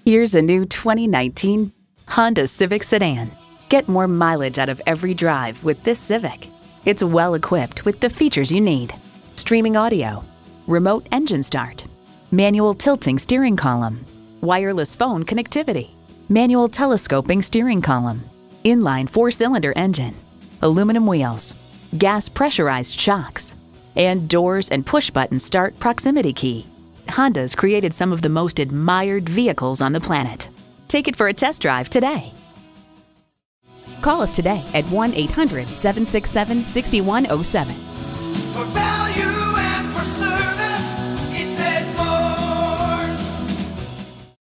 Here's a new 2019 Honda Civic Sedan. Get more mileage out of every drive with this Civic. It's well equipped with the features you need: streaming audio, remote engine start, manual tilting steering column, wireless phone connectivity, manual telescoping steering column, inline 4-cylinder engine, aluminum wheels, gas pressurized shocks, and doors and push-button start proximity key. Honda's created some of the most admired vehicles on the planet. Take it for a test drive today. Call us today at 1-800-767-6107.